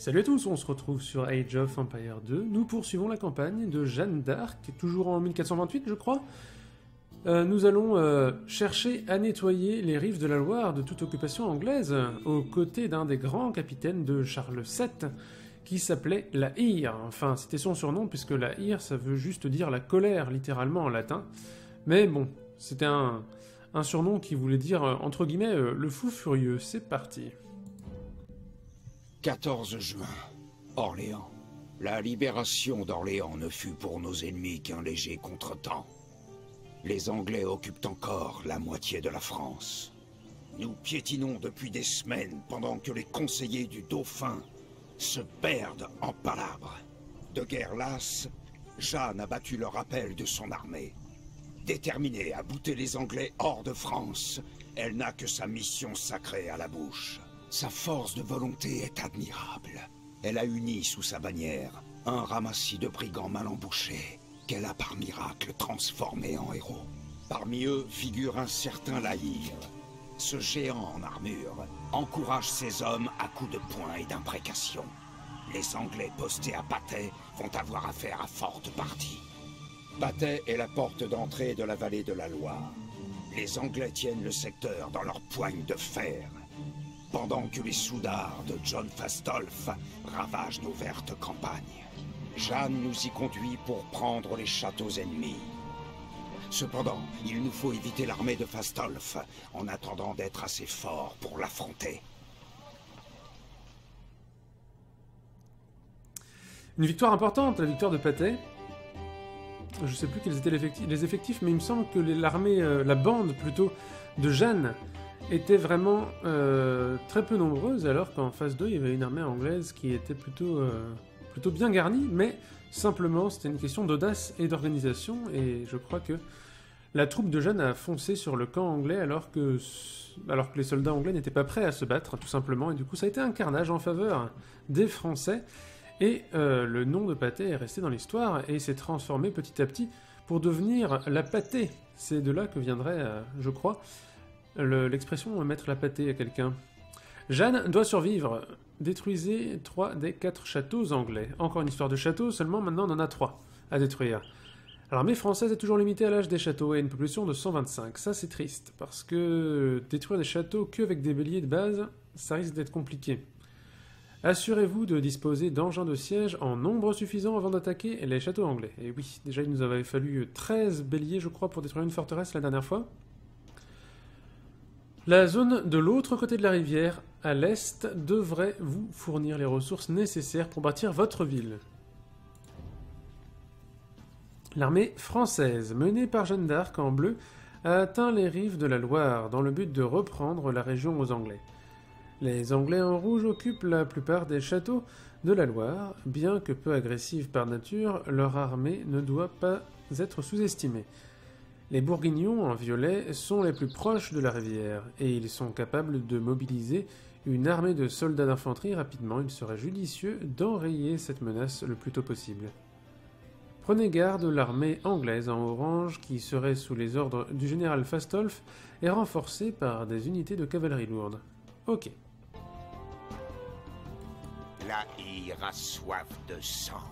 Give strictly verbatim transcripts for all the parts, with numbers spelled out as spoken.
Salut à tous, on se retrouve sur Age of Empires deux. Nous poursuivons la campagne de Jeanne d'Arc, toujours en mille quatre cent vingt-huit je crois. Euh, nous allons euh, chercher à nettoyer les rives de la Loire de toute occupation anglaise, aux côtés d'un des grands capitaines de Charles sept, qui s'appelait la Hire. Enfin, c'était son surnom, puisque la Hire, ça veut juste dire la colère, littéralement en latin. Mais bon, c'était un, un surnom qui voulait dire, euh, entre guillemets, euh, le fou furieux. C'est parti. quatorze juin, Orléans. La libération d'Orléans ne fut pour nos ennemis qu'un léger contretemps. Les Anglais occupent encore la moitié de la France. Nous piétinons depuis des semaines pendant que les conseillers du Dauphin se perdent en palabres. De guerre lasse, Jeanne a battu le rappel de son armée. Déterminée à bouter les Anglais hors de France, elle n'a que sa mission sacrée à la bouche. Sa force de volonté est admirable. Elle a uni sous sa bannière un ramassis de brigands mal embouchés qu'elle a par miracle transformés en héros. Parmi eux figure un certain La Hire. Ce géant en armure encourage ses hommes à coups de poing et d'imprécations. Les Anglais postés à Patay vont avoir affaire à forte partie. Patay est la porte d'entrée de la vallée de la Loire. Les Anglais tiennent le secteur dans leurs poignes de fer, pendant que les soudards de John Fastolf ravagent nos vertes campagnes. Jeanne nous y conduit pour prendre les châteaux ennemis. Cependant, il nous faut éviter l'armée de Fastolf, en attendant d'être assez fort pour l'affronter. Une victoire importante, la victoire de Patay. Je sais plus quels étaient les effectifs, les effectifs mais il me semble que l'armée, euh, la bande plutôt, de Jeanne était vraiment euh, très peu nombreuse, alors qu'en phase deux, il y avait une armée anglaise qui était plutôt, euh, plutôt bien garnie, mais simplement, c'était une question d'audace et d'organisation, et je crois que la troupe de Jeanne a foncé sur le camp anglais, alors que, alors que les soldats anglais n'étaient pas prêts à se battre, tout simplement, et du coup, ça a été un carnage en faveur des Français, et euh, le nom de Patay est resté dans l'histoire, et s'est transformé petit à petit pour devenir la Patay. C'est de là que viendrait, euh, je crois, l'expression le, mettre la pâtée à quelqu'un. Jeanne doit survivre. Détruisez trois des quatre châteaux anglais. Encore une histoire de châteaux, seulement maintenant on en a trois à détruire. L'armée française est toujours limitée à l'âge des châteaux et à une population de cent vingt-cinq. Ça c'est triste, parce que détruire des châteaux qu'avec des béliers de base, ça risque d'être compliqué. Assurez-vous de disposer d'engins de siège en nombre suffisant avant d'attaquer les châteaux anglais. Et oui, déjà il nous avait fallu treize béliers je crois pour détruire une forteresse la dernière fois. La zone de l'autre côté de la rivière, à l'est, devrait vous fournir les ressources nécessaires pour bâtir votre ville. L'armée française, menée par Jeanne d'Arc en bleu, a atteint les rives de la Loire dans le but de reprendre la région aux Anglais. Les Anglais en rouge occupent la plupart des châteaux de la Loire. Bien que peu agressive par nature, leur armée ne doit pas être sous-estimée. Les Bourguignons, en violet, sont les plus proches de la rivière, et ils sont capables de mobiliser une armée de soldats d'infanterie rapidement. Il serait judicieux d'enrayer cette menace le plus tôt possible. Prenez garde, l'armée anglaise en orange, qui serait sous les ordres du général Fastolf, est renforcée par des unités de cavalerie lourde. Ok. La Hire a soif de sang.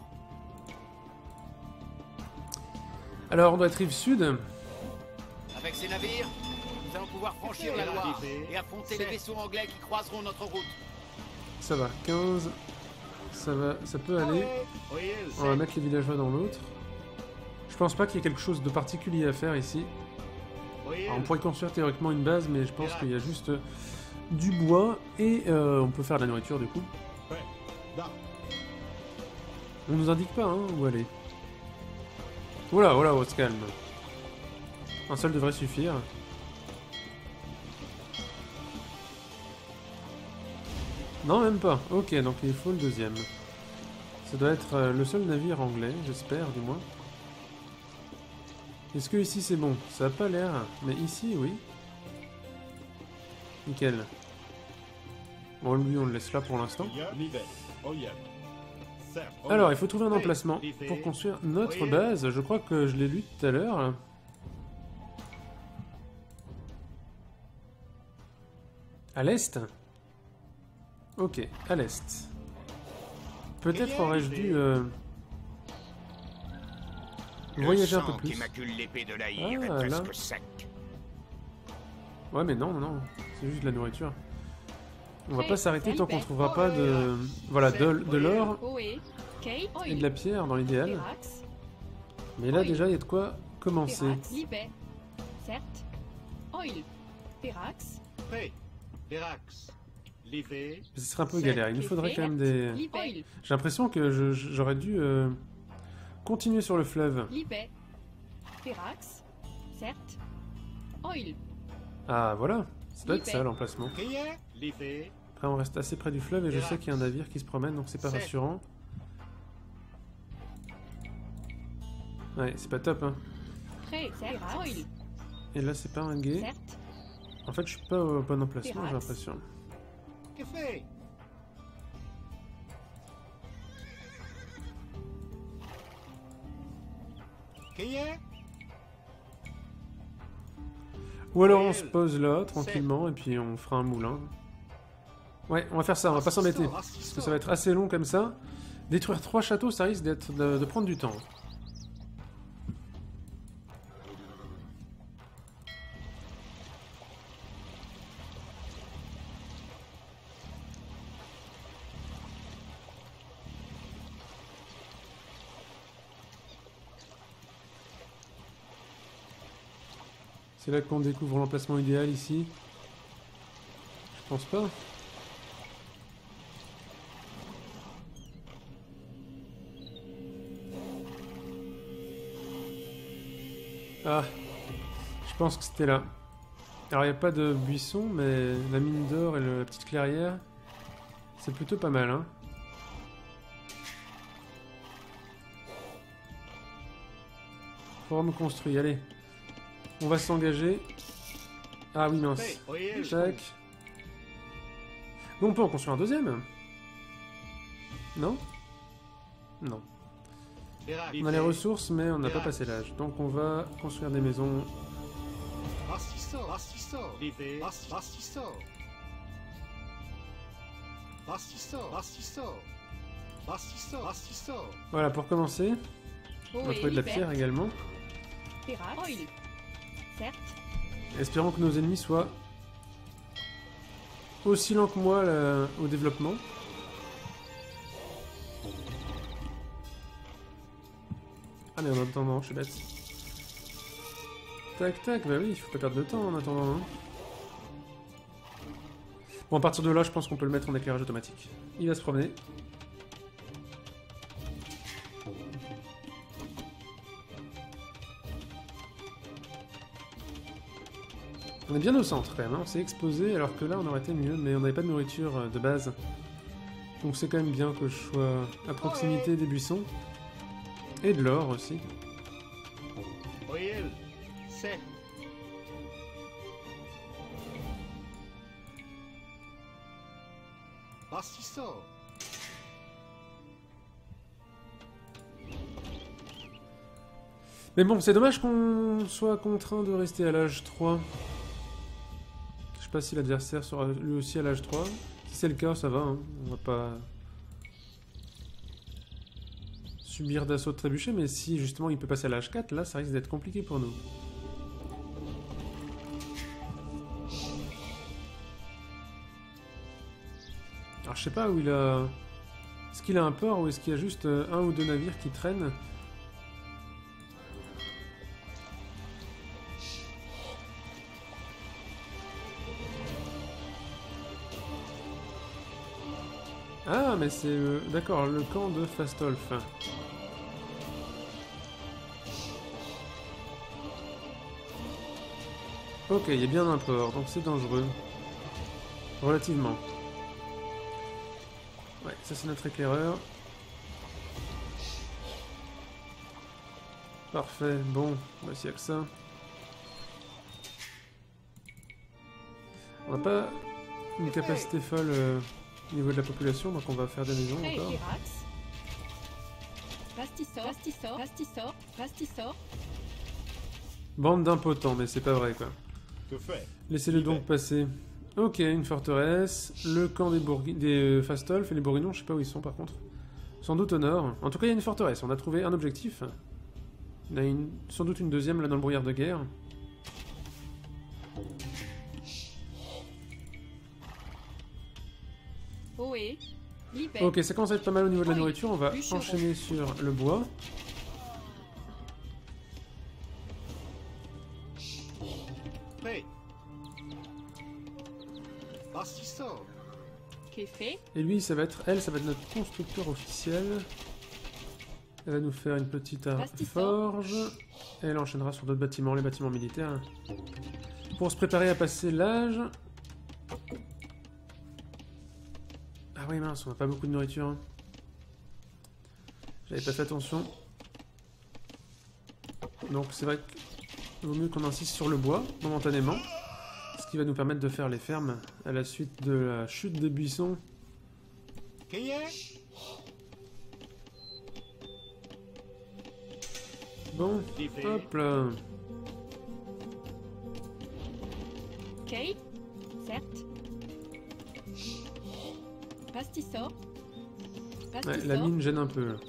Alors, on doit être rive sud. Avec ces navires, nous allons pouvoir franchir la Loire et affronter les vaisseaux anglais qui croiseront notre route. Ça va, quinze. Ça va, ça peut aller. On va mettre les villageois dans l'autre. Je pense pas qu'il y ait quelque chose de particulier à faire ici. Alors, on pourrait construire théoriquement une base, mais je pense qu'il y a juste du bois et euh, on peut faire de la nourriture du coup. On nous indique pas hein, où aller. Voilà, voilà, on se calme. Un seul devrait suffire. Non, même pas. Ok, donc il faut le deuxième. Ça doit être euh, le seul navire anglais, j'espère, du moins. Est-ce que ici c'est bon? Ça a pas l'air. Mais ici, oui. Nickel. Bon, lui, on le laisse là pour l'instant. Alors, il faut trouver un emplacement pour construire notre base. Je crois que je l'ai lu tout à l'heure. À l'est? Ok, à l'est. Peut-être aurais-je dû euh, voyager un peu plus. Ah, là. Ouais, mais non, non, c'est juste de la nourriture. On va pas s'arrêter tant qu'on trouvera pas de... Voilà, de, de l'or et de la pierre dans l'idéal. Mais là, déjà, il y a de quoi commencer. Ce serait un peu galère. Il nous faudrait quand même des... J'ai l'impression que j'aurais dû euh, continuer sur le fleuve. Ah, voilà. Ça doit être ça, l'emplacement. Après, on reste assez près du fleuve et je sais qu'il y a un navire qui se promène, donc c'est pas rassurant. Ouais, c'est pas top, hein. Et là, c'est pas un guet. En fait, je suis pas au bon emplacement, j'ai l'impression. Ou alors on se pose là, tranquillement, et puis on fera un moulin. Ouais, on va faire ça, on va pas s'embêter. Parce que ça va être assez long comme ça. Détruire trois châteaux, ça risque d'être de, de prendre du temps. C'est là qu'on découvre l'emplacement idéal ici. Je pense pas. Ah, je pense que c'était là. Alors il n'y a pas de buisson, mais la mine d'or et le, la petite clairière, c'est plutôt pas mal, hein. Forum construit, allez. On va s'engager. Ah oui, mince. Tac. Bon, on peut en construire un deuxième. Non? Non. On a les ressources, mais on n'a pas passé l'âge. Donc on va construire des maisons. Voilà, pour commencer. On va trouver de la pierre également. Espérons que nos ennemis soient aussi lents que moi là, au développement. Ah mais en attendant, je suis bête. Tac tac, bah oui, il faut pas perdre de temps en attendant. Hein. Bon, à partir de là, je pense qu'on peut le mettre en éclairage automatique. Il va se promener. On est bien au centre quand même, hein. On s'est exposé alors que là on aurait été mieux, mais on n'avait pas de nourriture de base. Donc c'est quand même bien que je sois à proximité des buissons. Et de l'or aussi. Mais bon, c'est dommage qu'on soit contraint de rester à l'âge trois. Je sais pas si l'adversaire sera lui aussi à l'âge trois. Si c'est le cas, ça va, hein. On va pas subir d'assaut de trébuchet, mais si justement il peut passer à l'âge quatre, là ça risque d'être compliqué pour nous. Alors je sais pas où il a... Est-ce qu'il a un port ou est-ce qu'il y a juste un ou deux navires qui traînent? Ah, mais c'est... Euh, D'accord, le camp de Fastolf. Ok, il y a bien un port, donc c'est dangereux. Relativement. Ouais, ça c'est notre éclaireur. Parfait, bon, bah s'il y a que ça. On n'a pas une capacité folle... Euh... Au niveau de la population, donc on va faire des maisons encore. Bande d'impotents, mais c'est pas vrai quoi. Laissez-le donc passer. Ok, une forteresse, le camp des, Bourg... des Fastolf et les Bourguignons, je sais pas où ils sont par contre. Sans doute au nord. En tout cas, il y a une forteresse. On a trouvé un objectif. Il y en a une, sans doute une deuxième là dans le brouillard de guerre. Ohé. Libé. Ok, ça commence à être pas mal au niveau de la nourriture. On va enchaîner sur le bois. Prêt. Bastisso. Kéfé. Et lui, ça va être elle, ça va être notre constructeur officiel. Elle va nous faire une petite forge. Et elle enchaînera sur d'autres bâtiments, les bâtiments militaires. Pour se préparer à passer l'âge. Ah oui mince, on n'a pas beaucoup de nourriture. Hein. J'avais pas fait attention. Donc c'est vrai qu'il vaut mieux qu'on insiste sur le bois, momentanément. Ce qui va nous permettre de faire les fermes à la suite de la chute des buissons. Bon, hop là. Kay. Certes. Pastisso. Ouais, la mine gêne un peu là.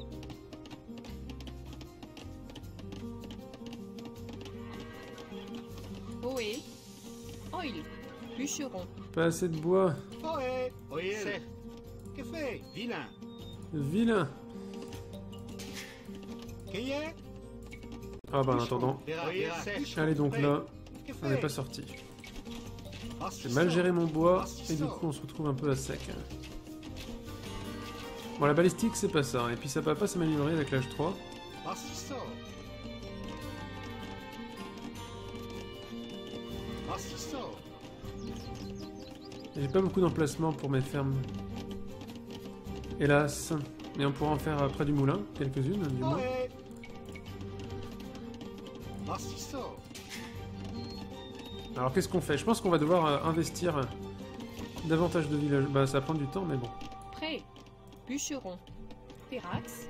Ohé. Oil. Bûcheron. Pas assez de bois. Ohé. Ohé. Que fait? Vilain. Vilain. Qu'est-ce? Ah bah en attendant. Allez donc là, on n'est pas sorti. J'ai mal géré mon bois et du coup on se retrouve un peu à sec. Bon la balistique c'est pas ça, et puis ça va pas s'améliorer avec l'âge trois. J'ai pas beaucoup d'emplacement pour mes fermes. Hélas. Mais on pourra en faire près du moulin, quelques-unes du moins. Alors qu'est-ce qu'on fait? Je pense qu'on va devoir euh, investir euh, davantage de villages. Bah ça va prendre du temps mais bon. Prêt. Bûcheron. Pérax.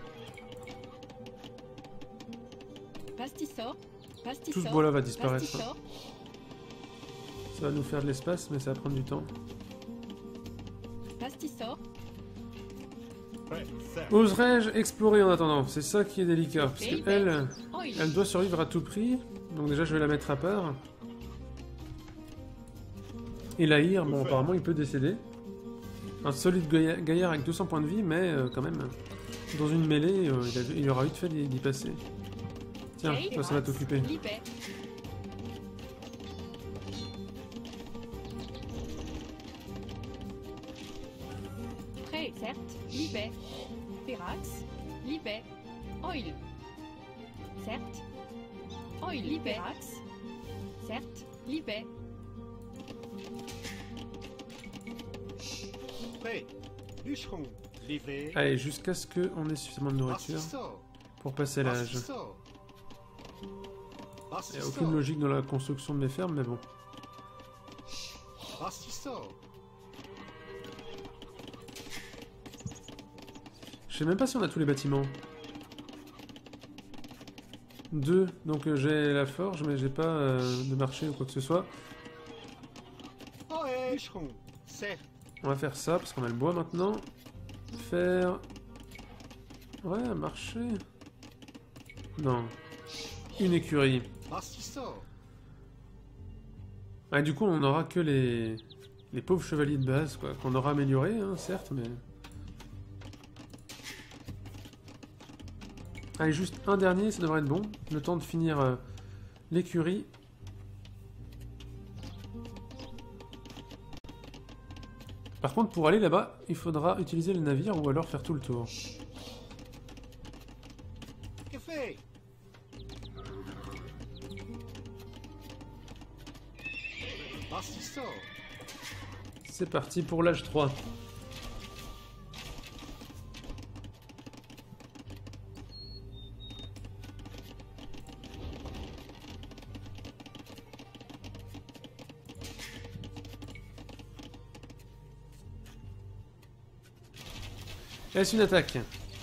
Pastissor. Pastissor. Tout ce bois là va disparaître. Pastissor. Ça va nous faire de l'espace mais ça va prendre du temps. Pastissor. Oserais-je explorer en attendant? C'est ça qui est délicat. Parce qu'elle, elle doit survivre à tout prix. Donc déjà je vais la mettre à part. Et l'Aïr, bon apparemment il peut décéder. Un solide gaillard, gaillard avec deux cents points de vie, mais euh, quand même, dans une mêlée, euh, il, a, il aura eu de fait d'y passer. Tiens, toi ça va t'occuper. Prêt, certes. Libé. Pérax. Libé. Oil. Certes. Oil. Libérax. Certes. Libé. Allez, jusqu'à ce qu'on ait suffisamment de nourriture pour passer l'âge. Il n'y a aucune logique dans la construction de mes fermes, mais bon. Je sais même pas si on a tous les bâtiments. Deux, donc euh, j'ai la forge, mais j'ai pas euh, de marché ou quoi que ce soit. On va faire ça, parce qu'on a le bois maintenant. Faire... Ouais, un marché... Non. Une écurie. Ah, du coup, on n'aura que les... les pauvres chevaliers de base, quoi. Qu'on aura amélioré, hein, certes, mais... Allez, juste un dernier, ça devrait être bon. Le temps de finir euh, l'écurie. Par contre, pour aller là-bas, il faudra utiliser le navire ou alors faire tout le tour. C'est parti pour l'âge trois. Est-ce une attaque?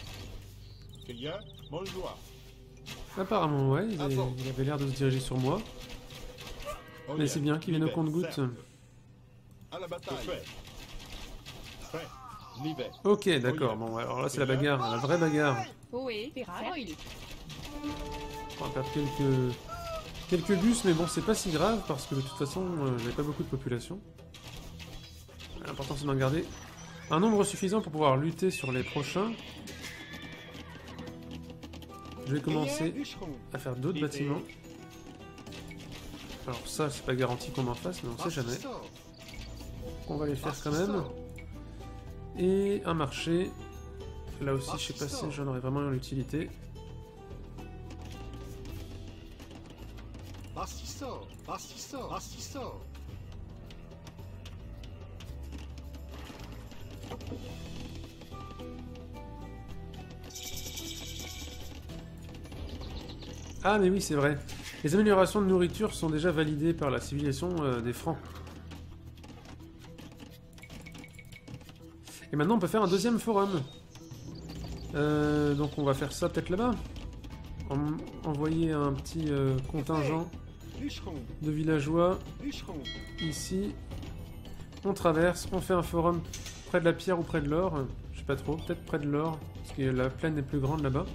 Apparemment, ouais, il, est, il avait l'air de se diriger sur moi. Mais c'est bien qu'il vienne au compte-gouttes. Libé. Ok, d'accord. Bon, alors là, c'est la bagarre, la vraie bagarre. Oé, Férax, Oil. On va perdre quelques... quelques bus, mais bon, c'est pas si grave, parce que de toute façon, euh, j'avais pas beaucoup de population. L'important, c'est d'en garder un nombre suffisant pour pouvoir lutter sur les prochains. Je vais commencer à faire d'autres bâtiments. Alors ça, c'est pas garanti qu'on en fasse, mais on sait jamais. On va les faire quand même. Et un marché. Là aussi, je sais pas si j'en aurais vraiment l'utilité. Bastisso, Bastisso, Bastisso. Ah mais oui, c'est vrai. Les améliorations de nourriture sont déjà validées par la civilisation euh, des Francs. Et maintenant, on peut faire un deuxième forum. Euh, donc on va faire ça peut-être là-bas. En envoyer un petit euh, contingent de villageois ici. On traverse, on fait un forum près de la pierre ou près de l'or. Je sais pas trop, peut-être près de l'or, parce que la plaine est plus grande là-bas.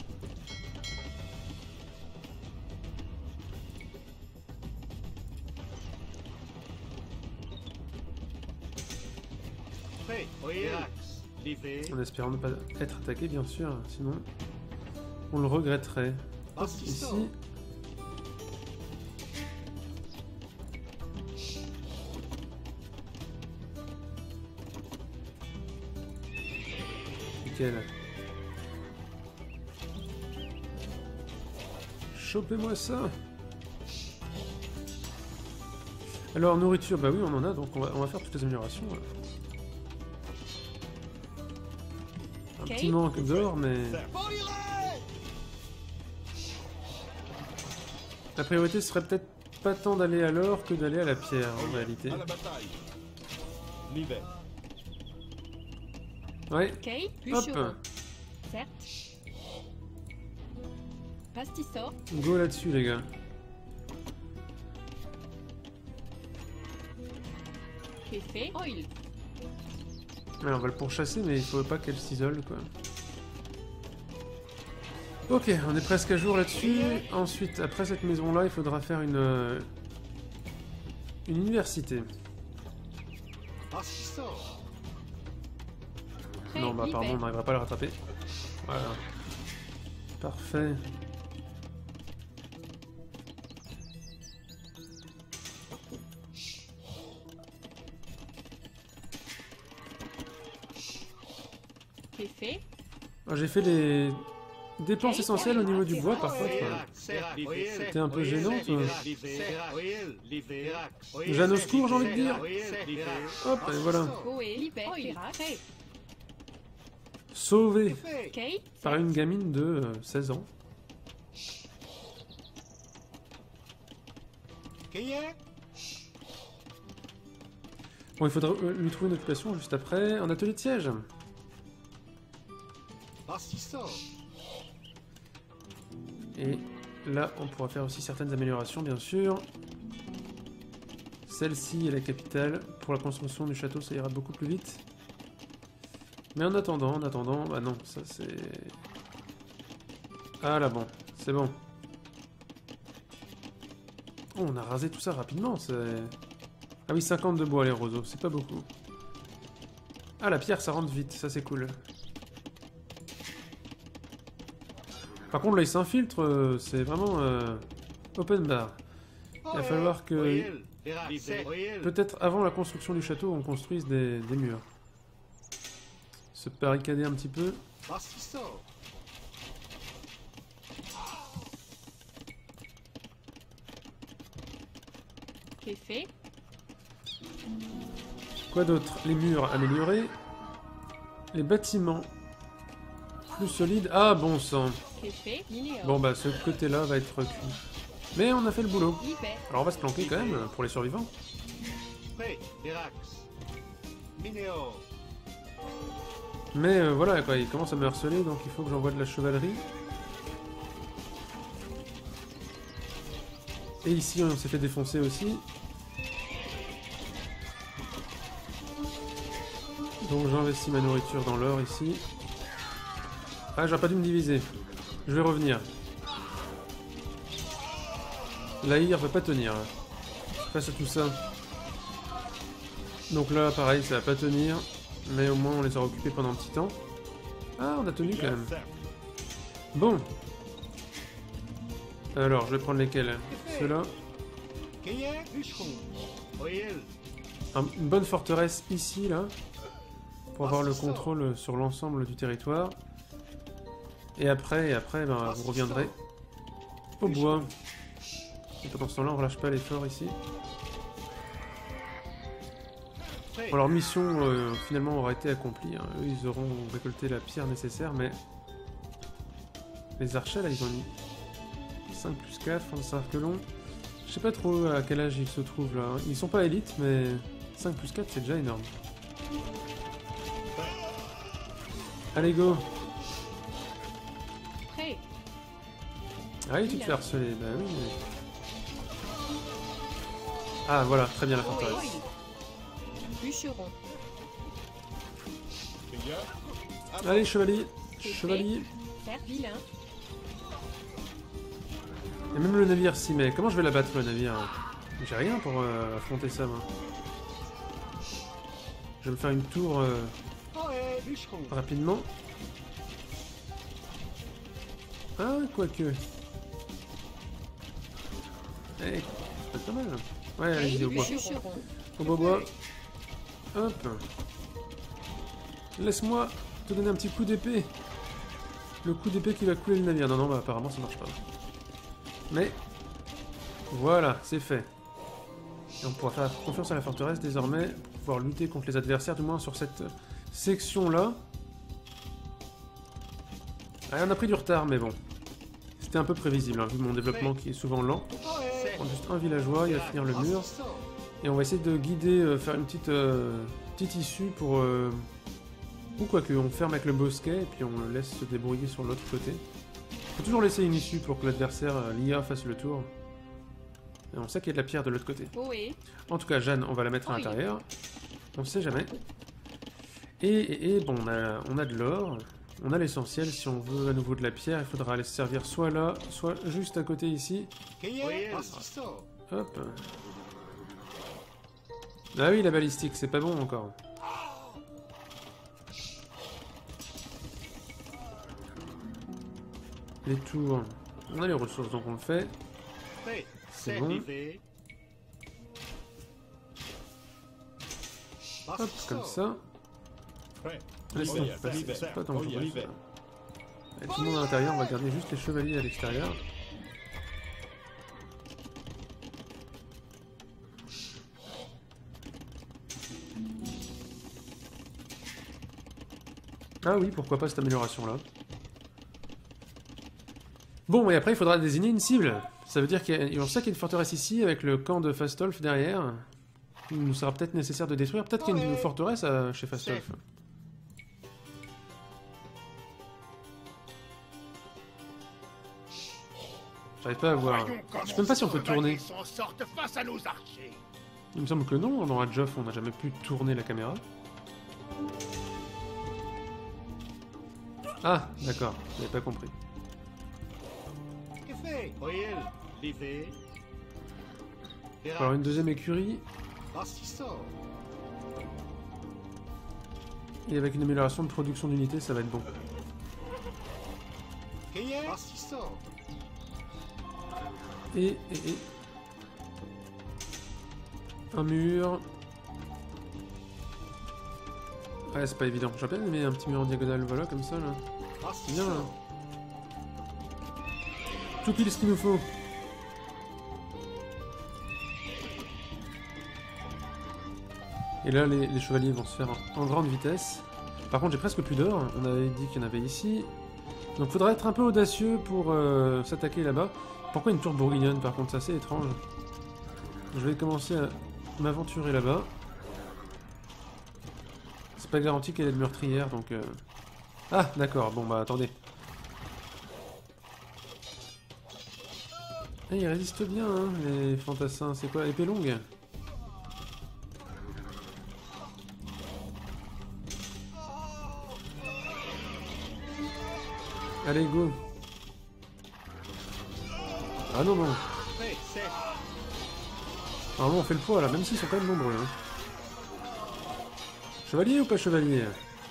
En espérant ne pas être attaqué, bien sûr, sinon on le regretterait. Hop, ici. Nickel. Chopez-moi ça. Alors, nourriture, bah oui, on en a, donc on va, on va faire toutes les améliorations. Là. Un Okay. petit manque d'or, mais... La priorité serait peut-être pas tant d'aller à l'or que d'aller à la pierre, en réalité. À la bataille. Libé. Ouais, Ok, plus hop, chaud. Certes. Pastisor. go là-dessus, les gars. Féfé. Oil. Alors, on va le pourchasser, mais il faut pas qu'elle s'isole, quoi. Ok, on est presque à jour là-dessus. Ensuite, après cette maison-là, il faudra faire une... euh, une université. Bastisso. Non, bah apparemment, on n'arrivera pas à le rattraper. Voilà. Parfait. Féfé. Alors, j'ai fait les dépenses essentielles au niveau du bois, par contre. C'était un peu gênant, toi. Jeanne au secours, j'ai envie de dire. Hop, et voilà. Oé, Libé. Férax. Sauvé Ok. par une gamine de euh, seize ans. Bon, il faudra euh, lui trouver une occupation juste après. Un atelier de siège. Et là, on pourra faire aussi certaines améliorations, bien sûr. Celle-ci est la capitale. Pour la construction du château, ça ira beaucoup plus vite. Mais en attendant, en attendant... Bah non, ça c'est... Ah là, bon. C'est bon. Oh, on a rasé tout ça rapidement, c'est... Ah oui, cinquante de bois, les roseaux. C'est pas beaucoup. Ah, la pierre, ça rentre vite. Ça, c'est cool. Par contre, là, il s'infiltre, euh, c'est vraiment euh, open bar. Il va falloir que, peut-être avant la construction du château, on construise des, des murs. Se barricader un petit peu. Féfé. Quoi d'autre? Les murs améliorés. Les bâtiments plus solides. Ah, bon sang. Féfé. Linéor. Bon, bah, ce côté-là va être cuit. Mais on a fait le boulot. Libé. Alors, on va se planquer quand même, pour les survivants. Mais euh, voilà, quoi, il commence à me harceler, donc il faut que j'envoie de la chevalerie. Et ici, on s'est fait défoncer aussi. Donc j'investis ma nourriture dans l'or ici. Ah, j'aurais pas dû me diviser. Je vais revenir. L'Aïr va pas tenir là, face à tout ça. Donc là, pareil, ça va pas tenir. Mais au moins, on les aura occupés pendant un petit temps. Ah, on a tenu quand même. Bon. Alors, je vais prendre lesquels? Ceux-là. Un- Une bonne forteresse ici, là. Pour avoir le contrôle sur l'ensemble du territoire. Et après, et après, ben, vous reviendrez au bois. Et pendant ce temps-là, on relâche pas l'effort ici. Bon, leur mission, euh, finalement, aura été accomplie. Hein. Eux, ils auront récolté la pierre nécessaire, mais... Les archers, là, ils ont mis cinq plus quatre, trente-cinq arquelons. Je sais pas trop à quel âge ils se trouvent, là. Ils sont pas élites, mais cinq plus quatre, c'est déjà énorme. Allez, go! Prêt. Ah oui, tu te fais harceler, bah oui, mais... Ah, voilà, très bien la forteresse. Oil. Bûcheron. Allez, chevalier! Chevalier! Faire vilain. Et même le navire s'y met. Comment je vais l'abattre, le navire? J'ai rien pour euh, affronter ça, moi. Je vais me faire une tour euh, rapidement. Ah, quoique. Eh, c'est pas mal. Ouais, allez-y, au bois. Bûcheron. Au bois, bois. Hop. Laisse-moi te donner un petit coup d'épée. Le coup d'épée qui va couler le navire. Non, non, bah, apparemment, ça marche pas. Mais, voilà, c'est fait. Et on pourra faire confiance à la forteresse désormais pour pouvoir lutter contre les adversaires, du moins sur cette section-là. Ah, on a pris du retard, mais bon. C'était un peu prévisible, hein, vu mon développement qui est souvent lent. On prend juste un villageois, il va finir le mur. Et on va essayer de guider, euh, faire une petite, euh, petite issue pour... Euh... Ou quoi que, on ferme avec le bosquet et puis on le laisse se débrouiller sur l'autre côté. Faut toujours laisser une issue pour que l'adversaire, euh, l'I A, fasse le tour. Et on sait qu'il y a de la pierre de l'autre côté. Oui. En tout cas, Jeanne, on va la mettre à Oui. l'intérieur. On sait jamais. Et, et, et bon, on a, on a de l'or. On a l'essentiel. Si on veut à nouveau de la pierre, il faudra aller se servir soit là, soit juste à côté ici. Hop. Ah oui, la balistique, c'est pas bon encore. Les tours. On a les ressources, donc on le fait. C'est bon. Hop, comme ça. Laisse-nous passer, c'est pas dangereux. Avec tout le monde à l'intérieur, on va garder juste les chevaliers à l'extérieur. Ah oui, pourquoi pas cette amélioration-là. Bon, et après, il faudra désigner une cible. Ça veut dire qu'on sait qu'il y a une forteresse ici, avec le camp de Fastolf derrière. Il nous sera peut-être nécessaire de détruire. Peut-être qu'il y a une forteresse à, chez Fastolf. J'arrive pas à voir. Je sais même pas si on peut tourner. Il me semble que non, dans Age of, on n'a jamais pu tourner la caméra. Ah, d'accord, j'avais pas compris. Alors une deuxième écurie. Et avec une amélioration de production d'unités, ça va être bon. Et, et, et... un mur. Ouais, c'est pas évident. J'aurais bien aimé un petit mur en diagonale, voilà, comme ça, là. C'est bien, là. Tout pile ce qu'il nous faut. Et là, les, les chevaliers vont se faire en, en grande vitesse. Par contre, j'ai presque plus d'or. On avait dit qu'il y en avait ici. Donc, il faudra être un peu audacieux pour euh, s'attaquer là-bas. Pourquoi une tour bourguignonne, par contre? C'est assez étrange. Je vais commencer à m'aventurer là-bas. C'est pas garanti qu'elle est de meurtrière, donc... Euh... Ah, d'accord. Bon, bah, attendez. Ah, ils résistent bien, hein, les fantassins. C'est quoi? Épée longue? Allez, go. Ah non, non. Fait, c'est. Normalement, on fait le poids là, même s'ils sont quand même nombreux. Hein. Chevalier ou pas chevalier?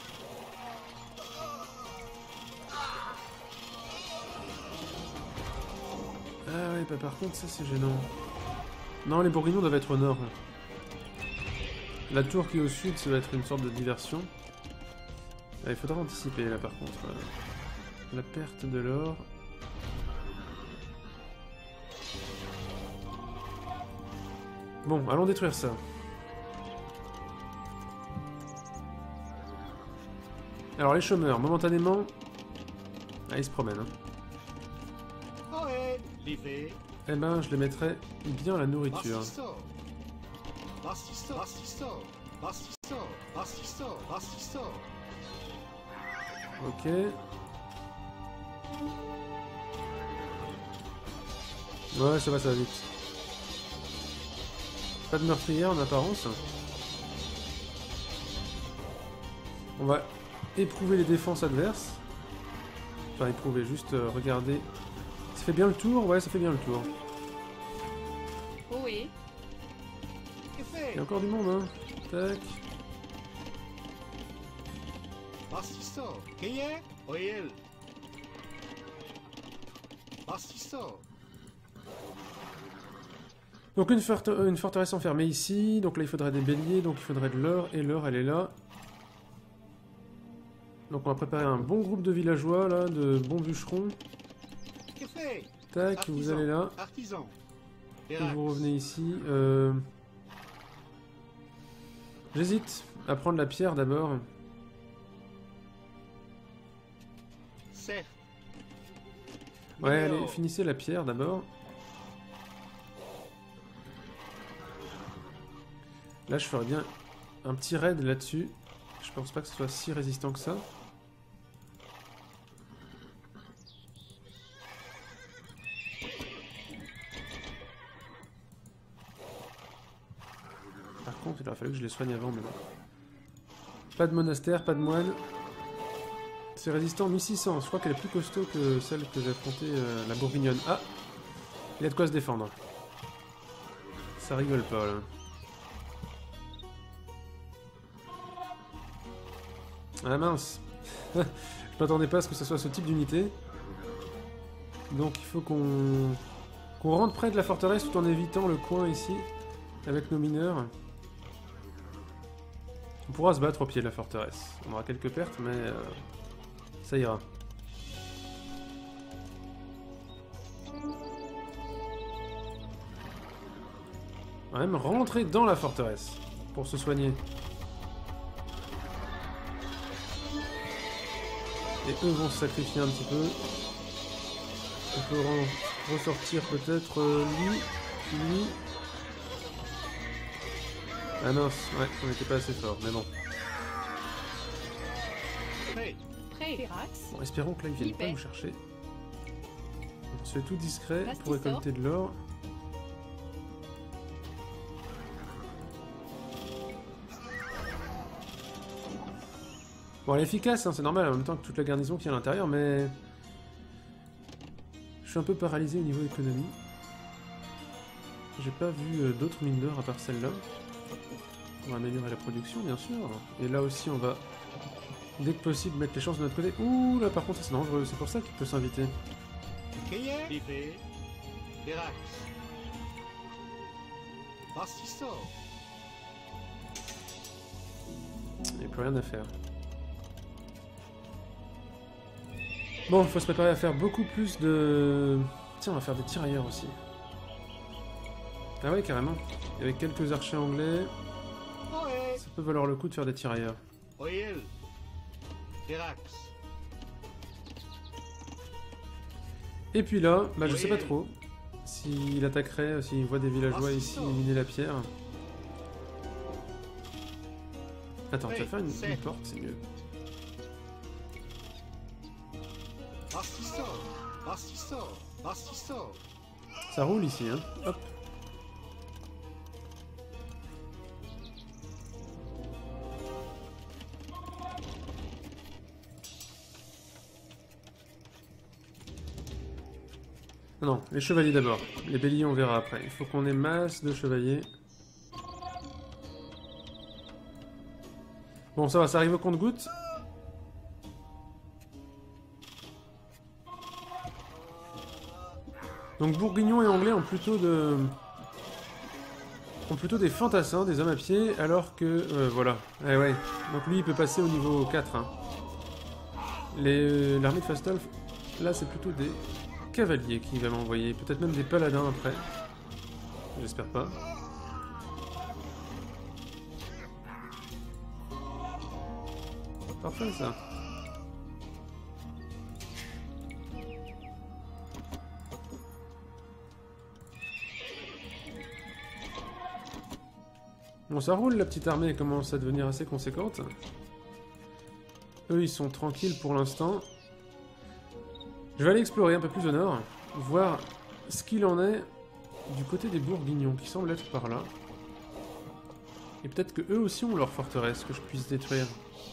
Ah ouais, bah par contre, ça c'est gênant. Non, les bourguignons doivent être au nord. La tour qui est au sud, ça va être une sorte de diversion. Ah, il faudra anticiper là par contre. Voilà. La perte de l'or. Bon, allons détruire ça. Alors les chômeurs, momentanément... Ah, ils se promènent. Hein. Ouais, l'idée. Eh ben, je les mettrai bien à la nourriture. Bassisto. Bassisto. Bassisto. Bassisto. Bassisto. Bassisto. Ok. Ouais, ça va, ça va vite. Pas de meurtrière en apparence. On va éprouver les défenses adverses. Enfin, éprouver, juste euh, regarder. Ça fait bien le tour? Ouais, ça fait bien le tour. Oui. Que fait? Il y a encore du monde, hein. Tac. Bassisto. Qui est? Oil. Bassisto. Donc une, forte une forteresse enfermée ici. Donc là, il faudrait des béliers. Donc il faudrait de l'or. Et l'or, elle est là. Donc on va préparer un bon groupe de villageois, là, de bons bûcherons. Que fait? Tac, Artisan. vous allez là. Artisan. Et vous revenez ici. Euh... J'hésite à prendre la pierre d'abord. Certes. Ouais, Mineo. allez, finissez la pierre d'abord. Là, je ferais bien un petit raid là-dessus. Je pense pas que ce soit si résistant que ça. Par contre, il aurait fallu que je les soigne avant, mais bon. Pas de monastère, pas de moine. C'est résistant mille six cents. Je crois qu'elle est plus costaud que celle que j'ai affrontée, euh, la bourguignonne. Ah! Il y a de quoi se défendre. Ça rigole pas, là. Ah mince. Je m'attendais pas à ce que ce soit ce type d'unité. Donc il faut qu'on qu'on rentre près de la forteresse tout en évitant le coin ici. Avec nos mineurs. On pourra se battre au pied de la forteresse. On aura quelques pertes, mais euh, ça ira. On va même rentrer dans la forteresse pour se soigner. Et eux vont se sacrifier un petit peu. On peut re ressortir peut-être euh, lui, lui. Ah mince, ouais, on n'était pas assez fort, mais bon. Prêt. Prêt, Ferax. Bon, espérons que là ils viennent pas Hyper. nous chercher. On se fait tout discret Reste pour sort. récolter de l'or. Bon, elle est efficace, hein, c'est normal, en même temps que toute la garnison qui est à l'intérieur, mais... Je suis un peu paralysé au niveau économie. J'ai pas vu euh, d'autres mines d'or à part celle-là. On va améliorer la production, bien sûr. Et là aussi, on va, dès que possible, mettre les chances de notre côté. Ouh, là par contre, c'est dangereux, c'est pour ça qu'il peut s'inviter. Qui est? L'idée. Ferax. Bassisto. Il n'y a plus rien à faire. Bon, il faut se préparer à faire beaucoup plus de... Tiens, on va faire des tirailleurs aussi. Ah ouais, carrément. Avec quelques archers anglais, Ouais. ça peut valoir le coup de faire des tirailleurs. Oil. Ferax. Et puis là, bah je Oui. sais pas trop. S'il attaquerait, s'il voit des villageois Ah, c'est ici ça. miner la pierre. Attends, tu vas Oui, faire une, c'est- une porte, c'est mieux. Bassisto. Bassisto. Bassisto. Ça roule ici, hein. Hop. Non, les chevaliers d'abord. Les béliers, on verra après. Il faut qu'on ait masse de chevaliers. Bon, ça va, ça arrive au compte-gouttes. Donc Bourguignon et Anglais ont plutôt de... ont plutôt des fantassins, des hommes à pied, alors que... Euh, voilà. Eh ouais. Donc lui, il peut passer au niveau quatre. Hein. L'armée de Fastolf, là, c'est plutôt des cavaliers qu'il va m'envoyer. Peut-être même des paladins après. J'espère pas. Parfait, ça. Bon, ça roule, la petite armée commence à devenir assez conséquente. Eux, ils sont tranquilles pour l'instant. Je vais aller explorer un peu plus au nord, voir ce qu'il en est du côté des Bourguignons, qui semblent être par là. Et peut-être que eux aussi ont leur forteresse que je puisse détruire.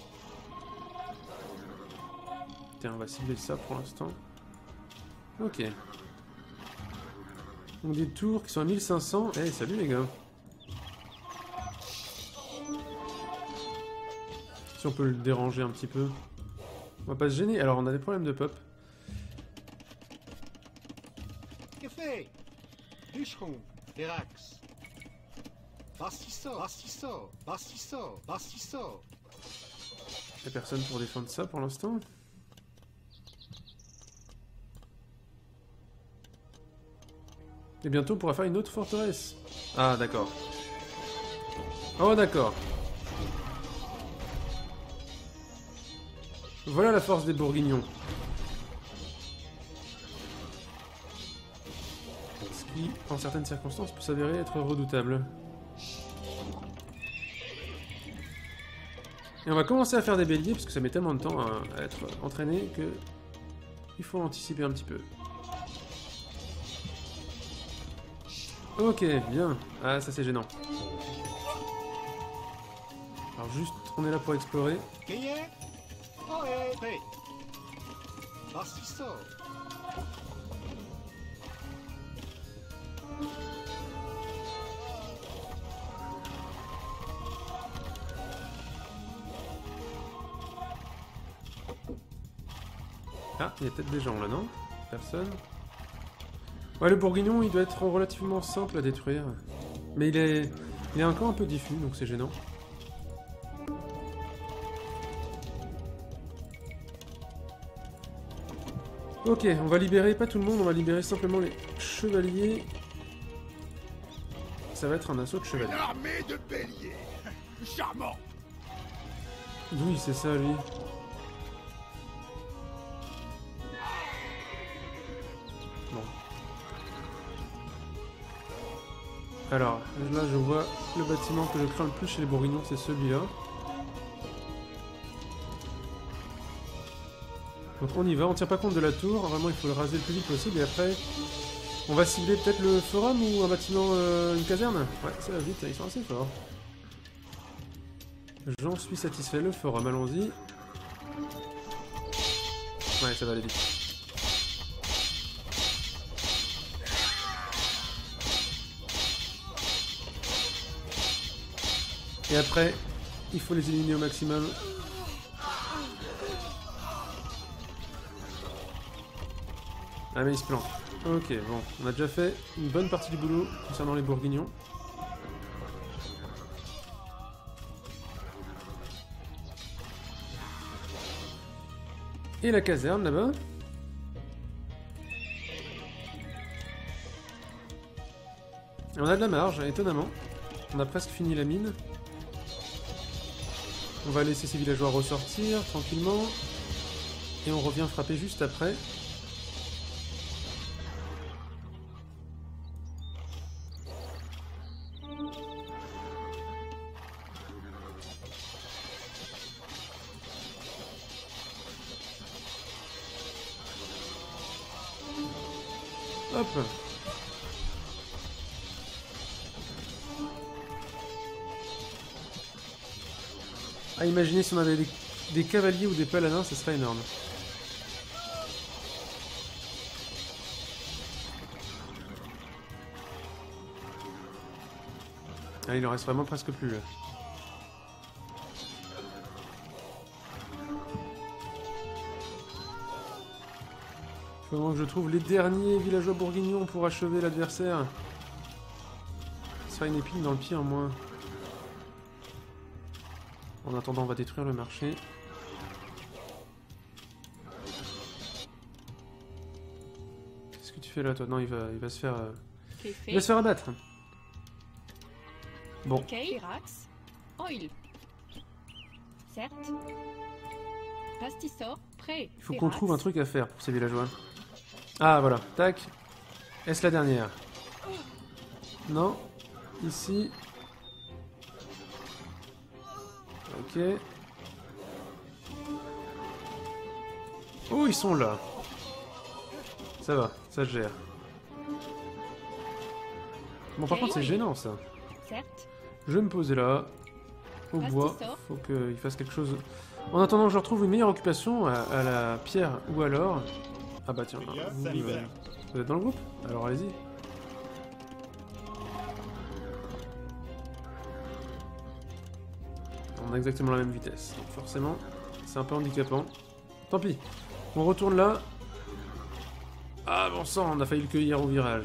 Tiens, on va cibler ça pour l'instant. Ok. Donc des tours qui sont à mille cinq cents. Eh, hey, salut les gars. Si on peut le déranger un petit peu. On va pas se gêner. Alors, on a des problèmes de pop. Que fait? Bûcheron, Verax. Bastisso, Bastisso, Bastisso, Bastisso. Y'a personne pour défendre ça pour l'instant. Et bientôt on pourra faire une autre forteresse. Ah d'accord. Oh d'accord. Voilà la force des Bourguignons. Ce qui, en certaines circonstances, peut s'avérer être redoutable. Et on va commencer à faire des béliers, parce que ça met tellement de temps à, à être entraîné que il faut anticiper un petit peu. Ok, bien. Ah, ça c'est gênant. Alors juste, on est là pour explorer. Ah, il y a peut-être des gens là, non? Personne? Ouais, le Bourguignon, il doit être relativement simple à détruire. Mais il est, il est encore un peu diffus, donc c'est gênant. Ok, on va libérer, pas tout le monde, on va libérer simplement les chevaliers. Ça va être un assaut de chevaliers. Une armée de béliers. Charmant. Oui, c'est ça, lui. Bon. Alors, là, je vois le bâtiment que je crains le plus chez les Bourguignons, c'est celui-là. Donc on y va, on tient pas compte de la tour, vraiment il faut le raser le plus vite possible et après on va cibler peut-être le forum ou un bâtiment, euh, une caserne. Ouais, ça va vite, ils sont assez forts. J'en suis satisfait, le forum, allons-y. Ouais, ça va aller vite. Et après, il faut les éliminer au maximum. Ah mais il se plante. Ok, bon, on a déjà fait une bonne partie du boulot concernant les Bourguignons. Et la caserne là-bas. On a de la marge, étonnamment. On a presque fini la mine. On va laisser ces villageois ressortir tranquillement. Et on revient frapper juste après. Hop. Ah, imaginez si on avait des, des cavaliers ou des paladins, ce serait énorme. Ah, il en reste vraiment presque plus là. Il faut vraiment que je trouve les derniers villageois bourguignons pour achever l'adversaire. Ce sera une épine dans le pied en moins. En attendant, on va détruire le marché. Qu'est-ce que tu fais là, toi? Non, il va, il va se faire... Euh... Il va se faire abattre. Bon. Keirax, Oil. Certes. Pastissor, prêt. Il faut qu'on trouve un truc à faire pour ces villageois. Ah, voilà. Tac. Est-ce la dernière? Non. Ici. Ok. Oh, ils sont là. Ça va, ça se gère. Bon, par contre, c'est gênant, ça. Certes. Je vais me poser là, au bois. Faut qu'il fasse quelque chose. En attendant, je retrouve une meilleure occupation à, à la pierre ou à l'or. Ah bah tiens, vous, euh, vous êtes dans le groupe? Alors allez-y. On a exactement la même vitesse, donc forcément, c'est un peu handicapant. Tant pis. On retourne là. Ah bon sang, on a failli le cueillir au virage.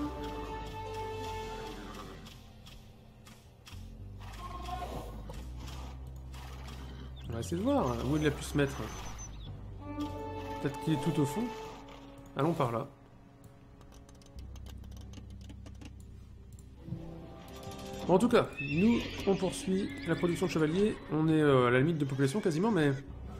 On va essayer de voir où il a pu se mettre. Peut-être qu'il est tout au fond. Allons par là. Bon, en tout cas, nous, on poursuit la production de chevaliers. On est euh, à la limite de population quasiment, mais...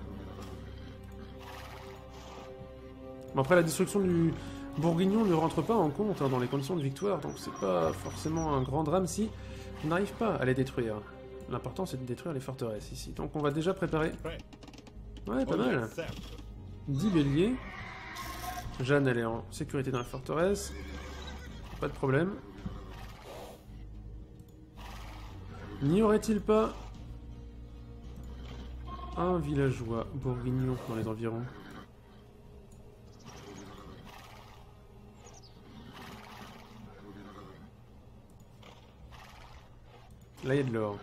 Bon, après, la destruction du Bourguignon ne rentre pas en compte hein, dans les conditions de victoire, donc c'est pas forcément un grand drame si on n'arrive pas à les détruire. L'important, c'est de détruire les forteresses ici. Donc on va déjà préparer... Ouais, pas mal. dix béliers. Jeanne, elle est en sécurité dans la forteresse. Pas de problème. N'y aurait-il pas un villageois bourguignon dans les environs? Là, il y a de l'or.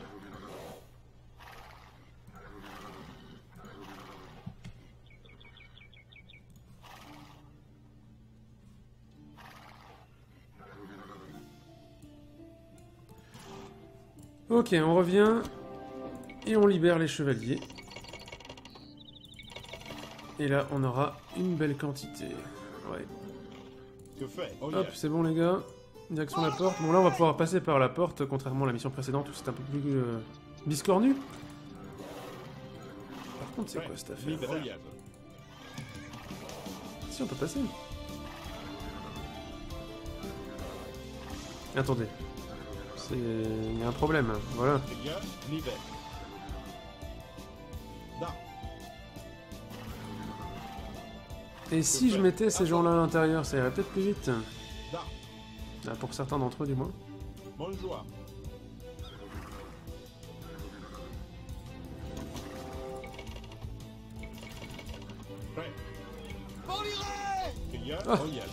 Ok, on revient et on libère les chevaliers. Et là, on aura une belle quantité. Ouais. Hop, c'est bon les gars. Direction la porte. Bon là, on va pouvoir passer par la porte, contrairement à la mission précédente où c'était un peu plus euh, biscornu. Par contre, c'est quoi cette affaire? Si, on peut passer. Attendez. Il y a un problème, voilà. Et si je mettais ces gens-là à l'intérieur, ça irait peut-être plus vite. Ah, pour certains d'entre eux, du moins. Ah.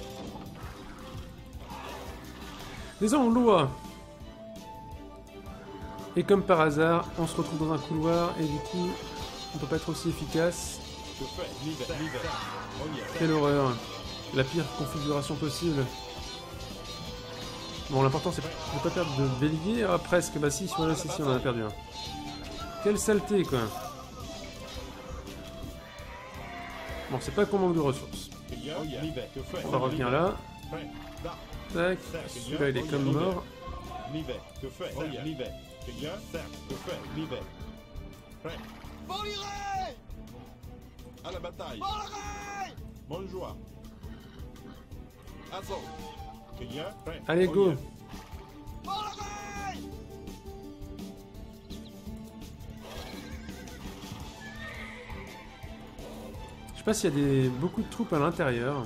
Les Anglois. Et comme par hasard, on se retrouve dans un couloir et du coup, on peut pas être aussi efficace. Quelle horreur. La pire configuration possible. Bon, l'important c'est de ne pas perdre de bélier. Ah, presque. Bah si, voilà, si, si, on en a perdu un. Quelle saleté, quoi. Bon, c'est pas qu'on manque de ressources. On va revenir là. Tac. Celui-là, il est comme mort. À la bataille. Bonjour. Allez, go. Je sais pas s'il y a des... beaucoup de troupes à l'intérieur.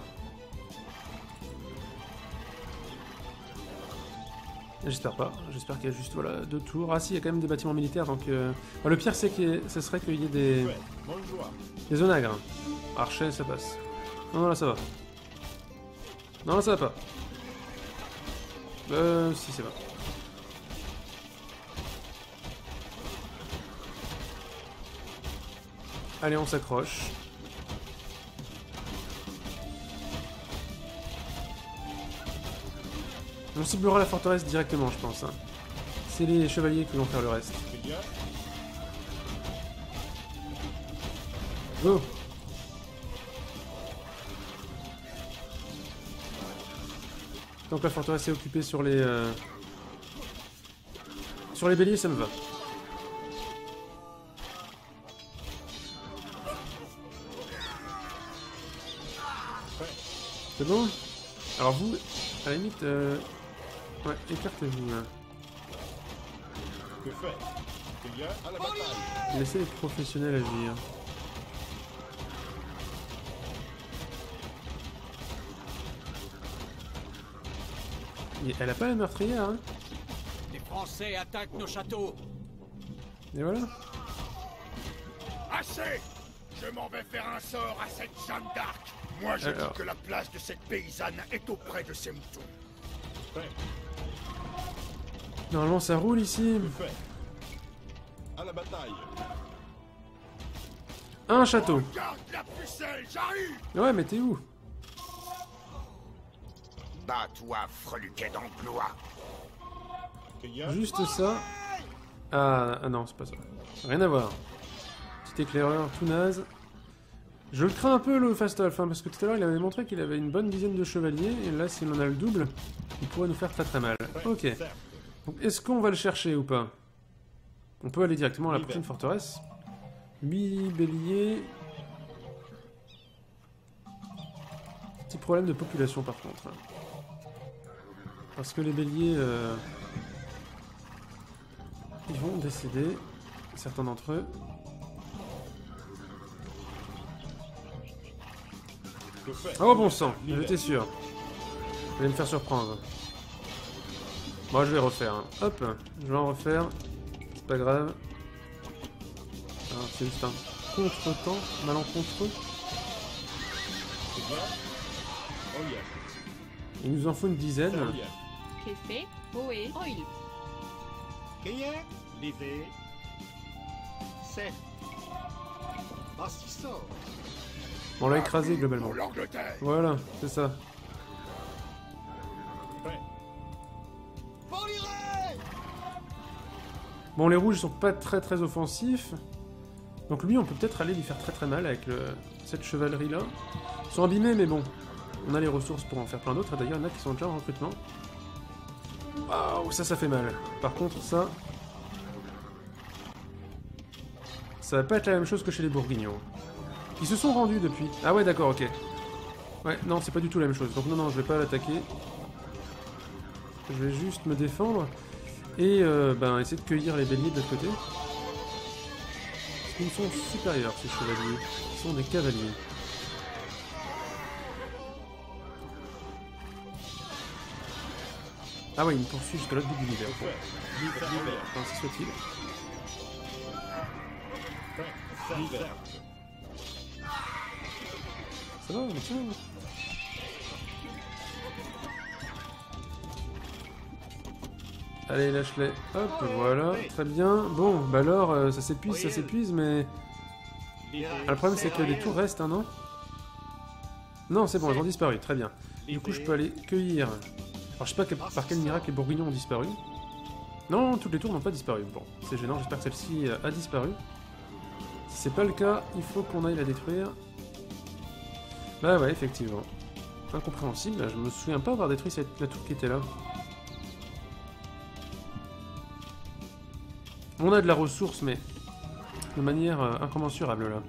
J'espère pas. J'espère qu'il y a juste voilà, deux tours. Ah si, il y a quand même des bâtiments militaires. Donc, euh... enfin, le pire, c'est que ce serait qu'il y ait des... des onagres. Archer, ça passe. Non, non, là, ça va. Non, là, ça va pas. Euh, si, ça va. Allez, on s'accroche. On ciblera la forteresse directement, je pense. Hein. C'est les chevaliers qui vont faire le reste. Go! Tant que la forteresse est occupée sur les... Euh... Sur les béliers, ça me va. C'est bon? Alors vous, à la limite... Euh... Ouais, écartez-vous. Hein. Que fait? Il y a à la bataille. Laissez les professionnels agir. Elle a pas la meurtrière, hein? Les Français attaquent nos châteaux. Et voilà. Assez! Je m'en vais faire un sort à cette Jeanne d'Arc. Moi, je Alors. dis que la place de cette paysanne est auprès de ses moutons. Normalement, ça roule ici. Que fait? À la bataille. Un château. Garde la pucelle, j'arrive! Ouais, mais t'es où? Bats-toi, freluquet d'Anglois. Qu'il y a? Juste ça. Ah, ah non, c'est pas ça. Rien à voir. Petit éclaireur tout naze. Je le crains un peu, le Fastolf, hein, parce que tout à l'heure, il avait montré qu'il avait une bonne dizaine de chevaliers, et là, s'il en a le double, il pourrait nous faire très très mal. Ok. Donc, est-ce qu'on va le chercher ou pas? On peut aller directement à la prochaine forteresse. huit béliers. Petit problème de population, par contre. Parce que les béliers... Euh... Ils vont décéder, certains d'entre eux. Oh bon sang, j'étais sûr. Vous allez me faire surprendre. Moi je vais refaire. Hein. Hop, je vais en refaire. C'est pas grave. C'est juste un contre-temps, malencontreux. Il nous en faut une dizaine. Effet, Boé, Oil. Qui est l'idée? C'est. Assistant. On l'a écrasé globalement. Pour l'Angleterre. Voilà, c'est ça. Bon, les rouges sont pas très très offensifs. Donc lui, on peut peut-être aller lui faire très très mal avec le... cette chevalerie-là. Ils sont abîmés, mais bon. On a les ressources pour en faire plein d'autres. D'ailleurs, il y en a qui sont déjà en recrutement. Waouh, ça, ça fait mal. Par contre, ça... Ça va pas être la même chose que chez les Bourguignons. Ils se sont rendus depuis. Ah ouais, d'accord, ok. Ouais, non, c'est pas du tout la même chose. Donc non, non, je vais pas l'attaquer. Je vais juste me défendre. Et euh, ben, essayer de cueillir les béliers de l'autre côté. Parce qu'ils sont supérieurs, ces chevaliers. Ils sont des cavaliers. Ah ouais, il me poursuit jusqu'à l'autre bout de l'univers. Ainsi soit-il. Ça va, mais tiens. Allez, lâche-les. Hop, voilà. Très bien. Bon, bah alors, euh, ça s'épuise, ça s'épuise, mais... Ah, le problème, c'est que les tours restent, hein, non? Non, c'est bon, elles ont disparu. Très bien. Du coup, je peux aller cueillir... Alors, je sais pas que, par quel miracle les Bourguignons ont disparu. Non, toutes les tours n'ont pas disparu. Bon, c'est gênant. J'espère que celle-ci euh, a disparu. Si c'est pas le cas, il faut qu'on aille la détruire. Bah ouais, effectivement. Incompréhensible. Je me souviens pas avoir détruit cette, la tour qui était là. On a de la ressource, mais de manière euh, incommensurable, là.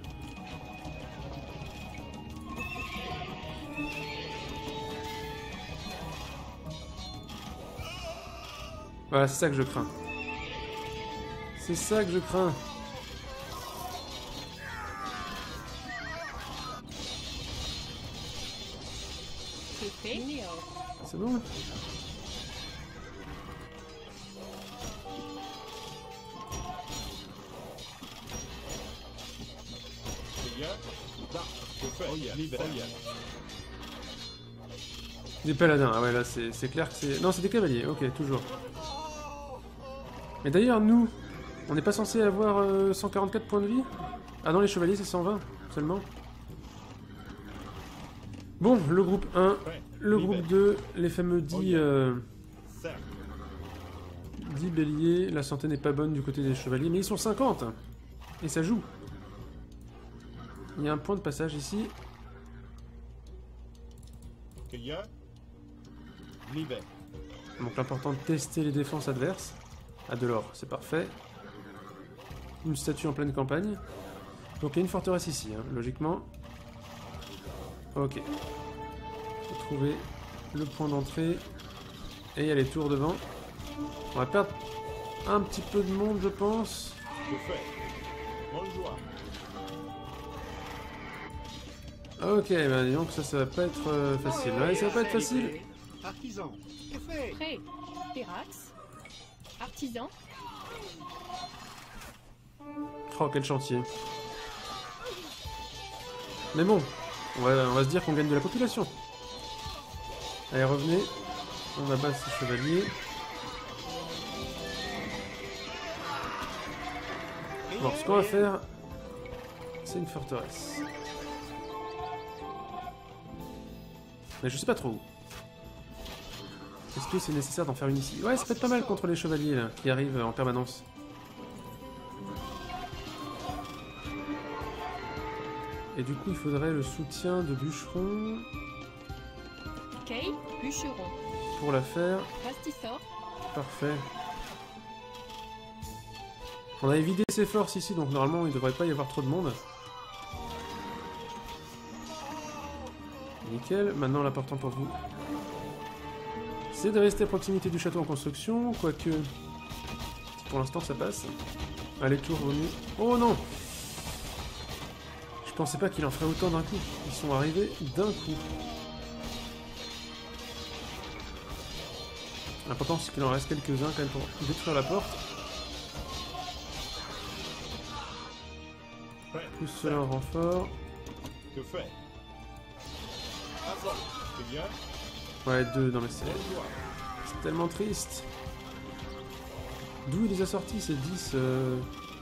Voilà, c'est ça que je crains. C'est ça que je crains. C'est bon. Des paladins, ah ouais, là c'est clair que c'est... Non, c'est des cavaliers, ok, toujours. Mais d'ailleurs, nous, on n'est pas censé avoir euh, cent quarante-quatre points de vie? Ah non, les chevaliers, c'est cent vingt seulement. Bon, le groupe un, le groupe deux, les fameux dix, euh, dix béliers. La santé n'est pas bonne du côté des chevaliers, mais ils sont cinquante. Et ça joue. Il y a un point de passage ici. Donc l'important de tester les défenses adverses. Ah, de l'or, c'est parfait. Une statue en pleine campagne. Donc il y a une forteresse ici, hein, logiquement. Ok. Faut trouver le point d'entrée. Et il y a les tours devant. On va perdre un petit peu de monde, je pense. Ok, ben disons que ça, ça va pas être euh, facile. Ouais, ça va pas être facile. Artisan. Que fait? Prêt. Pérax. Artisan. Oh, quel chantier. Mais bon, on va, on va se dire qu'on gagne de la population. Allez, revenez. On abat ces chevaliers. Bon, ce qu'on va faire, c'est une forteresse. Mais je sais pas trop où. Est-ce que c'est nécessaire d'en faire une ici? Ouais, ça peut être pas mal contre les chevaliers là, qui arrivent en permanence. Et du coup, il faudrait le soutien de bûcherons. Ok, bûcheron. Pour la faire. Rastissor. Parfait. On avait vidé ses forces ici, donc normalement, il ne devrait pas y avoir trop de monde. Nickel. Maintenant, l'important pour vous, c'est de rester à proximité du château en construction, quoique pour l'instant ça passe. Allez, tour revenu. Oh non! Je pensais pas qu'il en ferait autant d'un coup. Ils sont arrivés d'un coup. L'important c'est qu'il en reste quelques-uns quand même pour détruire la porte. Pousse cela en renfort. Que fait? Ouais, deux, non mais c'est... C'est tellement triste. D'où il les a sortis ces dix euh...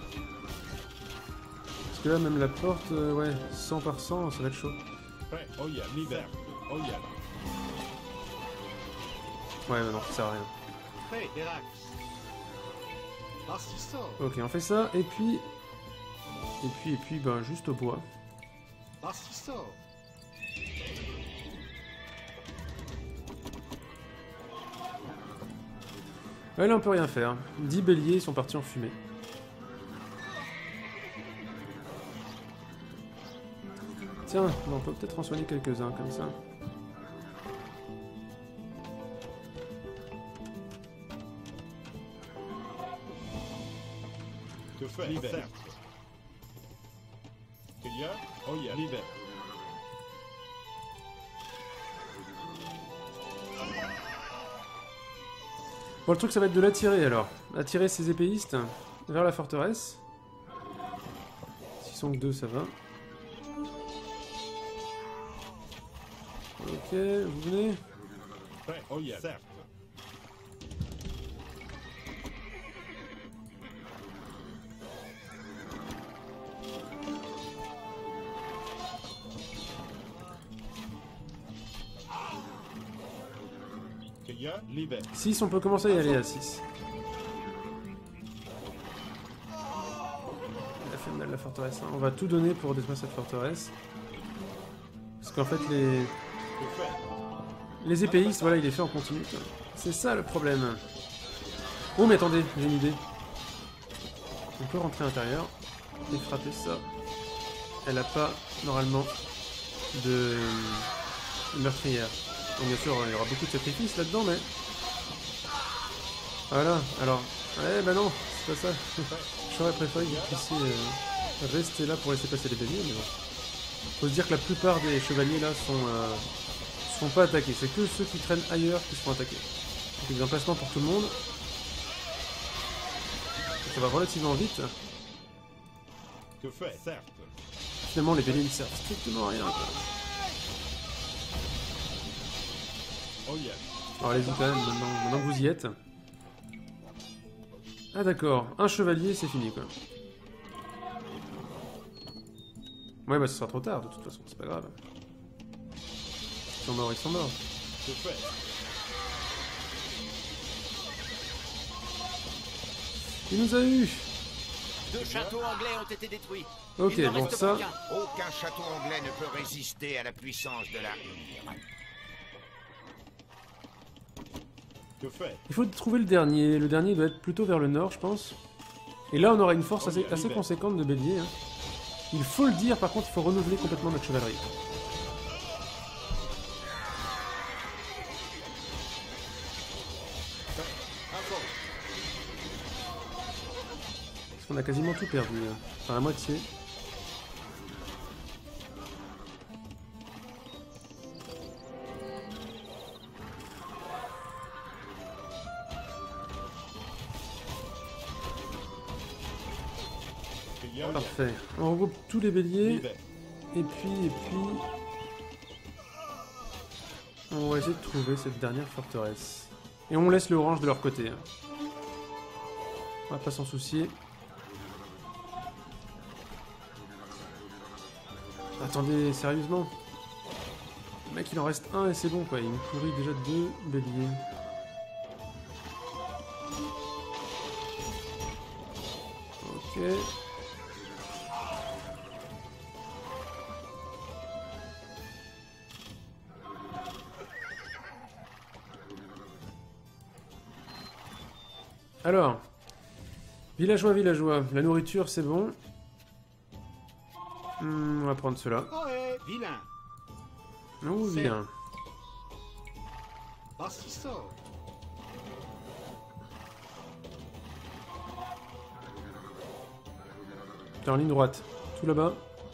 Parce que là, même la porte, euh, ouais, cent par cent, ça va être chaud. Ouais, mais non, ça sert à rien. Ok, on fait ça, et puis... Et puis, et puis, ben, juste au bois. Ouais, là on peut rien faire. dix béliers sont partis en fumée. Tiens, on peut peut-être en soigner quelques-uns comme ça. Que fait? Libère. Qu'il y a? Oh, il y a libère. Bon, le truc, ça va être de l'attirer alors. Attirer ces épéistes vers la forteresse. S'ils sont que deux, ça va. Ok, vous venez. Oh, yeah, certes. six, on peut commencer à y aller à six. Il a fait mal la forteresse. Hein. On va tout donner pour détruire cette forteresse. Parce qu'en fait, les... Les épéistes, voilà, il est fait en continu. C'est ça le problème. Oh, mais attendez, j'ai une idée. On peut rentrer à l'intérieur et frapper ça. Elle a pas, normalement, de meurtrière. Donc bien sûr, il y aura beaucoup de sacrifices là-dedans, mais... Voilà, alors... Eh ben non, c'est pas ça. J'aurais préféré que vous puissiez euh, rester là pour laisser passer les béliers, mais bon. Faut se dire que la plupart des chevaliers là sont... Euh, sont pas attaqués. C'est que ceux qui traînent ailleurs qui seront attaqués. Donc des emplacements pour tout le monde. Ça va relativement vite. Que fait, certes. Finalement, les béliers ne servent strictement à rien. Quoi. Oh yeah. Alors allez-y quand même, maintenant, maintenant que vous y êtes. Ah d'accord, un chevalier, c'est fini quoi. Ouais, bah ce sera trop tard, de toute façon, c'est pas grave. Ils sont morts, ils sont morts. Que fait? Il nous a eu. Deux châteaux anglais ont été détruits. Ok, Il n'en bon, reste ça... plus qu'un. Aucun château anglais ne peut résister à la puissance de la Hire. Que fait? Il faut trouver le dernier. Le dernier doit être plutôt vers le nord, je pense. Et là, on aura une force assez, assez conséquente de bélier. Hein. Il faut le dire, par contre, il faut renouveler complètement notre chevalerie. Parce qu'on a quasiment tout perdu. Hein. Enfin, la moitié. Parfait. On regroupe tous les béliers. Et puis, et puis... On va essayer de trouver cette dernière forteresse. Et on laisse l'orange de leur côté. Hein. On va pas s'en soucier. Attendez, sérieusement? Le mec, il en reste un et c'est bon, quoi. Il me pourrit déjà deux béliers. Ok... Alors, villageois, villageois, la nourriture c'est bon. Hmm, on va prendre cela. Oh, eh, vilain. Oh, vilain. Bassissant. T'es en ligne droite, tout là-bas.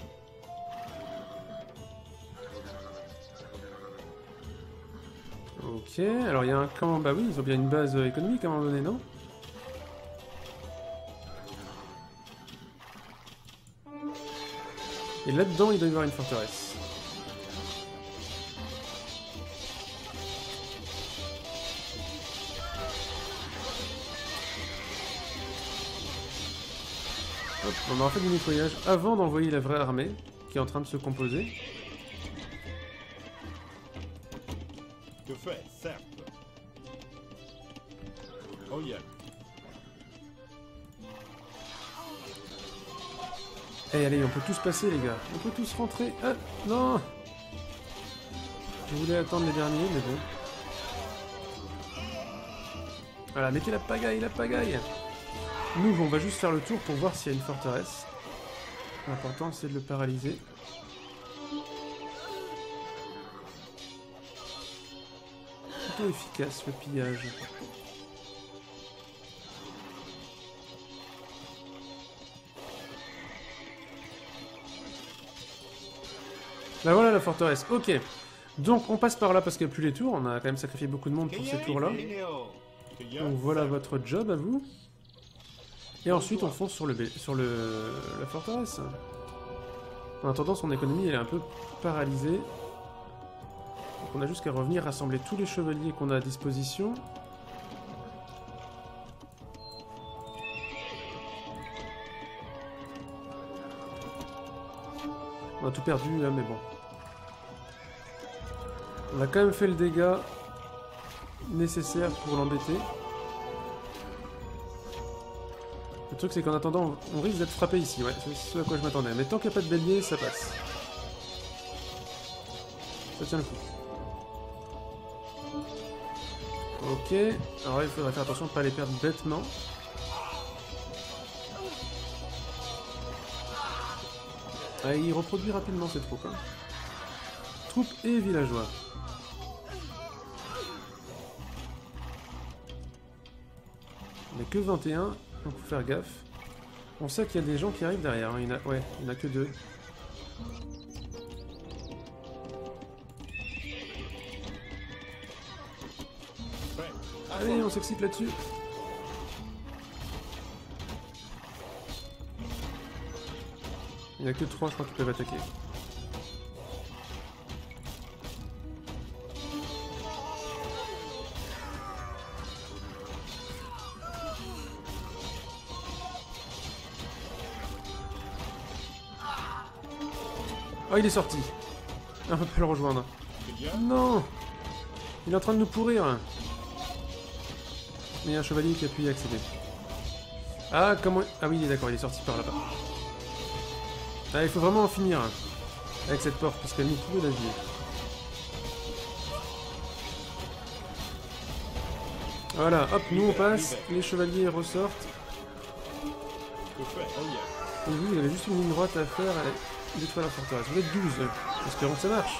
Ok, alors il y a un camp, bah oui, ils ont bien une base économique à un moment donné, non? Et là-dedans, il doit y avoir une forteresse. Hop, on aura fait du nettoyage avant d'envoyer la vraie armée, qui est en train de se composer. Que fait? Certes. Oh yeah. Allez, allez, on peut tous passer, les gars. On peut tous rentrer. Ah, non! Je voulais attendre les derniers, mais bon. Voilà, mettez la pagaille, la pagaille! Nous, on va juste faire le tour pour voir s'il y a une forteresse. L'important, c'est de le paralyser. Plutôt efficace, le pillage. Là voilà la forteresse, ok. Donc on passe par là parce qu'il n'y a plus les tours, on a quand même sacrifié beaucoup de monde pour ces tours là. Donc voilà votre job à vous. Et ensuite on fonce sur, le, sur le, la forteresse. En attendant son économie elle est un peu paralysée. Donc on a juste qu'à revenir rassembler tous les chevaliers qu'on a à disposition. On a tout perdu là mais bon. On a quand même fait le dégât nécessaire pour l'embêter. Le truc c'est qu'en attendant, on risque d'être frappé ici, ouais, c'est ce à quoi je m'attendais. Mais tant qu'il n'y a pas de bélier, ça passe. Ça tient le coup. Ok, alors là, il faudrait faire attention de ne pas les perdre bêtement. Ah, il reproduit rapidement ces troupes. Hein. Troupes et villageois. Il n'y a que vingt et un, donc faut faire gaffe. On sait qu'il y a des gens qui arrivent derrière, hein. il y en a... ouais, il n'y en a que deux. Allez, on s'excite là-dessus. Il n'y a que trois, je crois, qui peuvent attaquer. Oh, il est sorti. On peut le rejoindre. Non. Il est en train de nous pourrir. Mais il y a un chevalier qui a pu y accéder. Ah, comment... Ah oui, d'accord, il est sorti par là-bas. Ah, il faut vraiment en finir avec cette porte, parce qu'elle nous pourrit la vie. Voilà, hop, nous on passe, les chevaliers ressortent. Et vous, vous avez juste une ligne droite à faire et détruire la forteresse. Vous êtes douze, espérons que ça marche.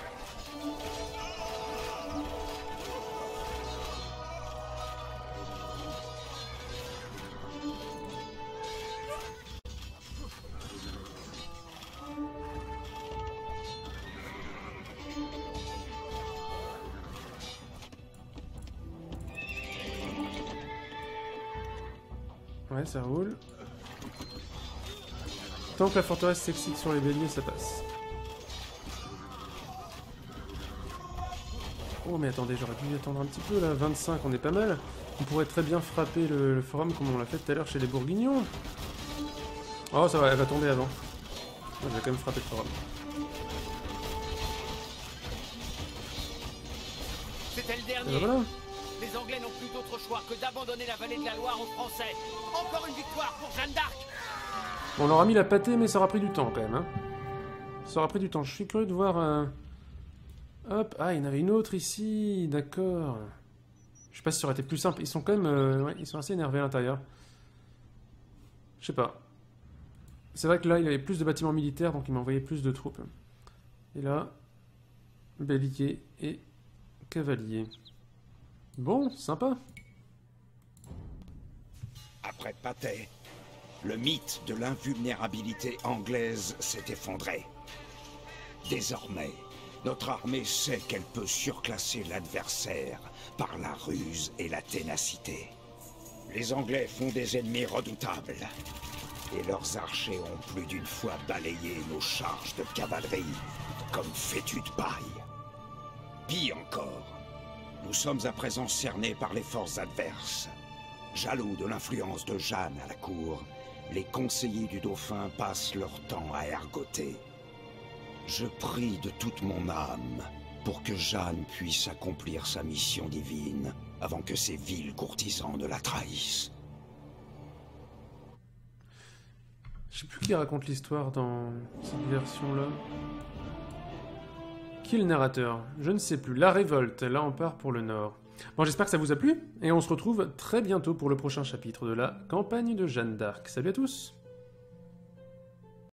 Ouais, ça roule. Tant que la forteresse s'excite sur les béliers, ça passe. Oh mais attendez, j'aurais dû attendre un petit peu là, vingt-cinq, on est pas mal. On pourrait très bien frapper le, le forum comme on l'a fait tout à l'heure chez les Bourguignons. Oh ça va, elle va tomber avant. Je vais quand même frapper le forum. C'était le dernier. Et ben voilà. Les Anglais n'ont plus d'autre choix que d'abandonner la vallée de la Loire aux Français. Encore une victoire pour Jeanne d'Arc. On leur a mis la pâtée, mais ça aura pris du temps quand même. Hein. Ça aura pris du temps. Je suis curieux de voir... Euh... Hop, ah, il y en avait une autre ici, d'accord. Je sais pas si ça aurait été plus simple. Ils sont quand même... Euh... Ouais, ils sont assez énervés à l'intérieur. Je sais pas. C'est vrai que là, il y avait plus de bâtiments militaires, donc il m'a envoyé plus de troupes. Et là, bélier et cavalier. Bon, sympa. Après Patay, le mythe de l'invulnérabilité anglaise s'est effondré. Désormais, notre armée sait qu'elle peut surclasser l'adversaire par la ruse et la ténacité. Les Anglais font des ennemis redoutables, et leurs archers ont plus d'une fois balayé nos charges de cavalerie comme fétus de paille. Pis encore, nous sommes à présent cernés par les forces adverses. Jaloux de l'influence de Jeanne à la cour, les conseillers du dauphin passent leur temps à ergoter. Je prie de toute mon âme pour que Jeanne puisse accomplir sa mission divine avant que ces vils courtisans ne la trahissent. Je sais plus qui raconte l'histoire dans cette version-là. Qui est le narrateur? Je ne sais plus. La révolte, là on part pour le nord. Bon, j'espère que ça vous a plu, et on se retrouve très bientôt pour le prochain chapitre de la campagne de Jeanne d'Arc. Salut à tous!